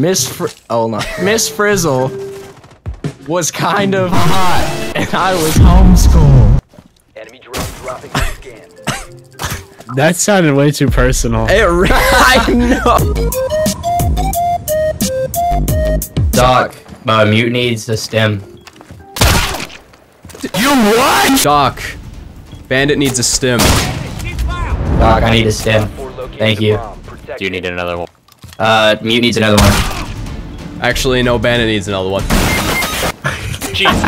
Miss Frizzle was kind of hot, and I was homeschooled. Enemy drone dropping on scan. That sounded way too personal. I know. Doc, Mute needs a stem. You what? Doc, Bandit needs a stim. Doc, I need a stem. Thank you. Do you need another one? Mute needs another one. Actually, no, Bandit needs another one. Jesus.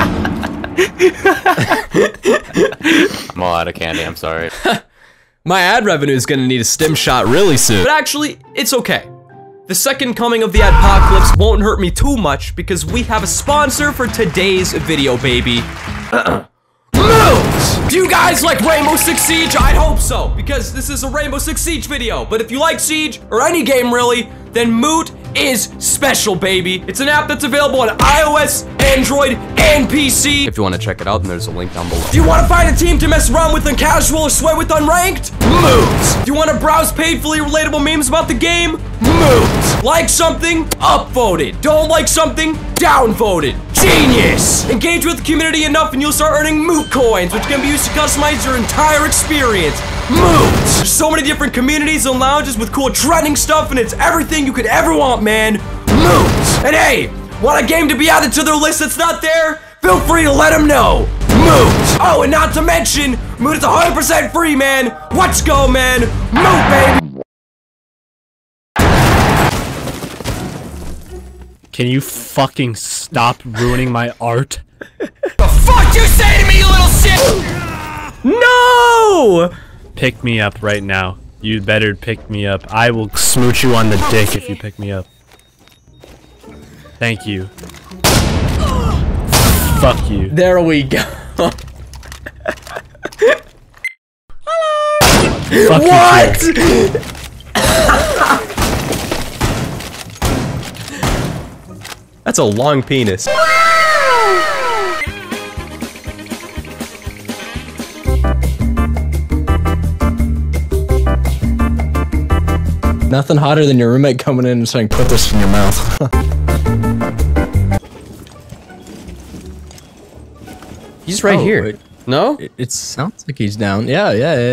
I'm all out of candy, I'm sorry. My ad revenue is gonna need a stim shot really soon. But actually, it's okay. The second coming of the adpocalypse won't hurt me too much because we have a sponsor for today's video, baby. Moot! Do you guys like Rainbow Six Siege? I'd hope so, because this is a Rainbow Six Siege video. But if you like Siege, or any game really, then Moot is special, baby. It's an app that's available on iOS, Android, and PC. If you want to check it out, then there's a link down below. Do you want to find a team to mess around with on casual or sweat with unranked? Moot! Do you want to browse painfully relatable memes about the game? Moot! Like something? Upvoted. Don't like something? Downvoted. Genius! Engage with the community enough and you'll start earning Moot coins, which can be used to customize your entire experience. Moot! There's so many different communities and lounges with cool trending stuff, and it's everything you could ever want, man. Moot! And hey, want a game to be added to their list that's not there? Feel free to let them know. Moot! Oh, and not to mention, Moot is 100% free, man. Let's go, man. Moot, baby! Can you fucking stop ruining my art? The fuck you say to me, you little shit? No! Pick me up right now. You better pick me up. I will smooch you on the dick if you pick me up. Thank you. Fuck you. There we go. Fuck What? you too. That's a long penis. Nothing hotter than your roommate coming in and saying, "Put this in your mouth." He's right here. Wait. No? It sounds like he's down. Yeah.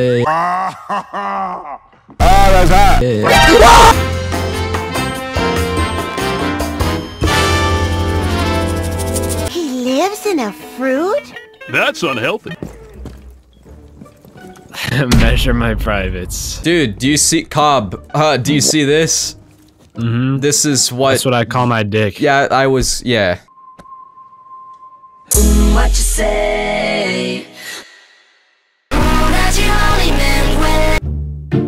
That's hot. Yeah. He lives in a fruit? That's unhealthy. Measure my privates. Dude, do you see Cobb? Do you see this? Mm-hmm. This is what. That's what I call my dick. Yeah, yeah. What you say? That you only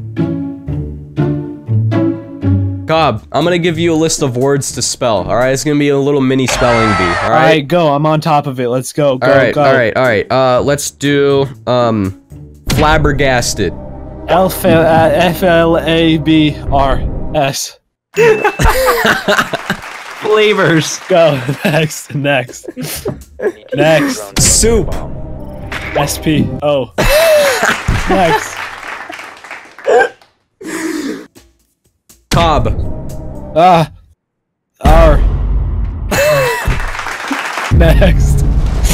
meant when. Cobb, I'm gonna give you a list of words to spell. All right, it's gonna be a little mini spelling bee. All right. All right, go. I'm on top of it. Let's go. Go. All right. Go. All right. Let's do flabbergasted. F-L-A-B-R-S. Flavors. Go. Next. Next. Soup. S-P-O. Next. Cobb. R. Next.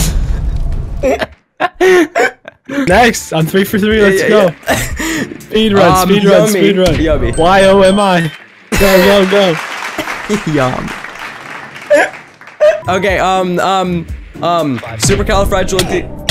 Next. I'm 3 for 3. Let's go. Speed run. Yummy. Y-O-M-I. Go. Yum. Okay, supercalifragilistic,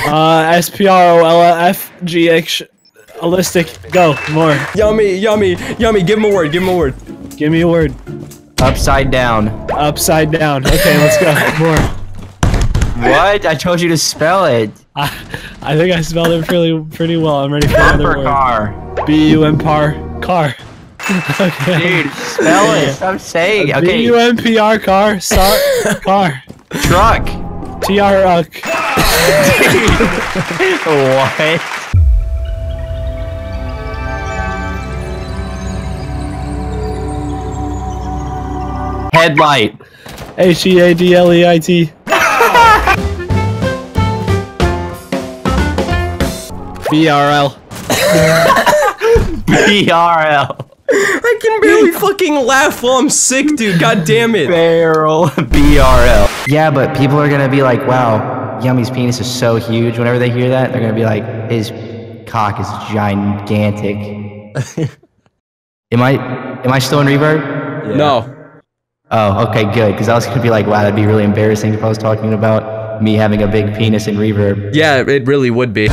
S-P-R-O-L-F-G-H holistic. Go, more. Yummy, give him a word. Give me a word. Upside down. Upside down. Okay, let's go. More. What? I told you to spell it. I think I spelled it pretty well. I'm ready for another word. Car. B-U-M-P-R. Car. Okay. Dude, spell it. Stop saying. Okay. B-U-M-P-R. Car. Car. Truck. T-R. What? Headlight. H-E-A-D-L-E-I-T. B-R-L. B-R-L. I can barely fucking laugh while I'm sick, dude. God damn it. Barrel. BRL. Yeah, but people are gonna be like, wow, Yummy's penis is so huge. Whenever they hear that, they're gonna be like, his cock is gigantic. Am I still in reverb? Yeah. No. Oh, okay, good. Because I was gonna be like, wow, that'd be really embarrassing if I was talking about me having a big penis in reverb. Yeah, it really would be.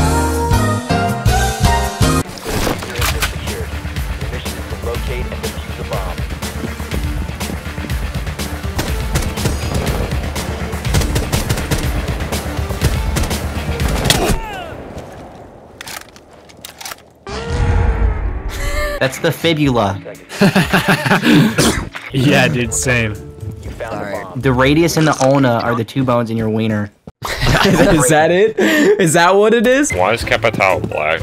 That's the fibula. Yeah, dude, same. The radius and the ulna are the 2 bones in your wiener. Is that it? Is that what it is? Why is Capital black?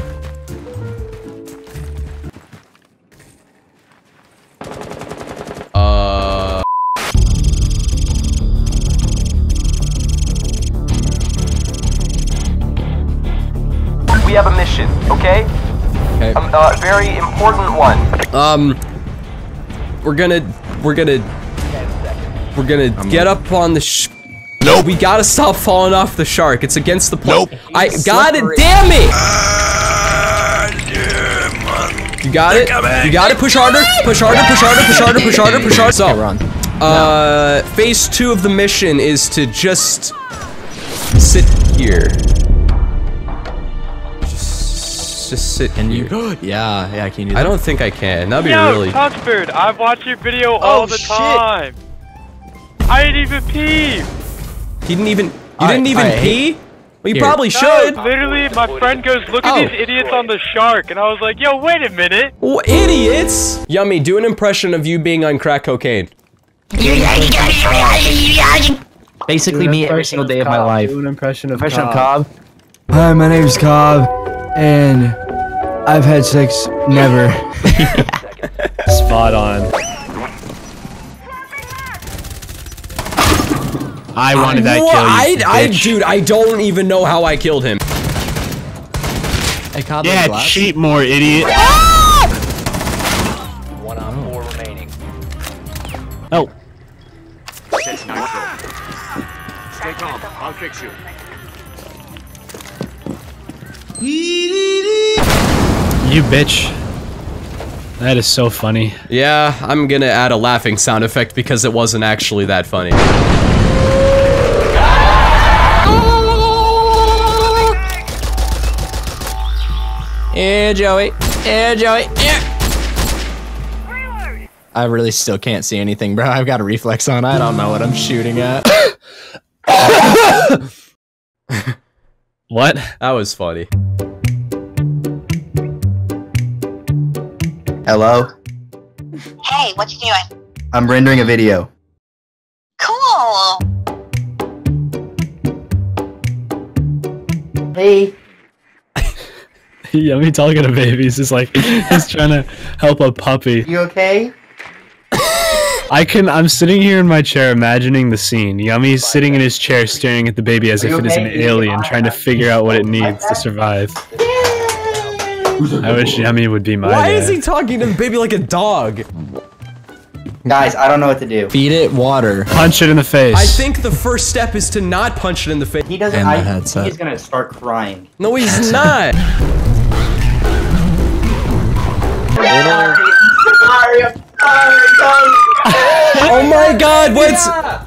We have a mission, okay? Okay. A very important one. We're gonna get up on the Nope. We gotta stop falling off the shark. It's against the plan. Nope. I got it. Damn it! You got it. You got it. Push harder. Push harder. Push harder. Push harder. Push harder. Push harder. So, phase 2 of the mission is to just sit here. Just sit. Can here. you? Yeah, can you do that? I don't think I can. That'd be Yo, really. Touchbird, I've watched your video all the time. I didn't even pee. He didn't even. You didn't even pee? Well, you probably should. No, literally, my friend goes, "Look at these idiots on the shark," and I was like, "Yo, wait a minute." Oh, idiots! Yummy, do an impression of you being on crack cocaine. Basically, me every single day of my life. Do an impression of Cobb. Hi, my name's Cobb, and I've had sex never. Spot on. I wanted that kill, you bitch. Dude, I don't even know how I killed him. Hey, Cobb, yeah, cheat more, idiot. One on 4 remaining. Oh. Set nitro. Stay calm. I'll fix you. You bitch. That is so funny. Yeah, I'm gonna add a laughing sound effect because it wasn't actually that funny. Yeah, Joey. Yeah, Joey. Yeah. I really still can't see anything, bro. I've got a reflex on. I don't know what I'm shooting at. What? That was funny. Hello? Hey, what you doing? I'm rendering a video. Cool. Hey. Yummy talking to babies is like he's trying to help a puppy. You okay? I'm sitting here in my chair imagining the scene. Yummy's sitting in his chair staring at the baby as if it is an alien trying to figure out what it needs to survive. I wish Yummy would be my Why dad. is he talking to the baby like a dog? Guys, I don't know what to do. Feed it water. Punch it in the face. I think the first step is to not punch it in the face. He doesn't. And the I think headset. he's gonna start crying. No, he's not. Oh my God! What's?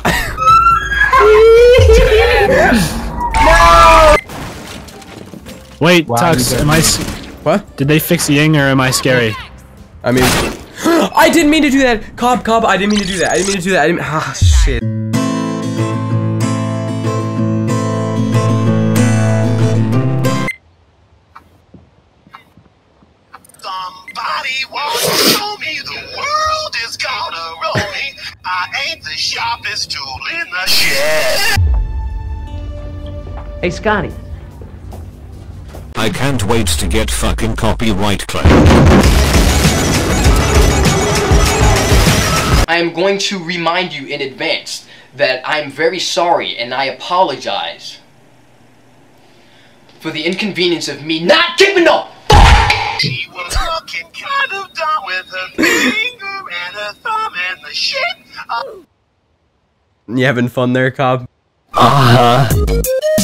No! Wait, Tux, am I? What? Did they fix Ying or am I scary? I mean, I didn't mean to do that. Cobb, I didn't mean to do that. I didn't mean to do that. I didn't. Ah, shit. Somebody wants to show me the world is gonna roll me. I ain't the sharpest tool in the shed. Hey, Scotty. I can't wait to get fucking copyright claim. I am going to remind you in advance that I am very sorry and I apologize for the inconvenience of me not giving a fuck! She was looking kind of dumb with her finger and her thumb and the shit. You having fun there, Cobb? Uh-huh.